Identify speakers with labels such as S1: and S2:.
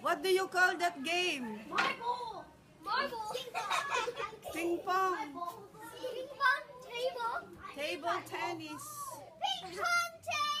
S1: What do you call that game?
S2: Marble. Marble.
S1: Ping pong.
S2: Ping pong. Table.
S1: Table tennis.
S2: Ping pong.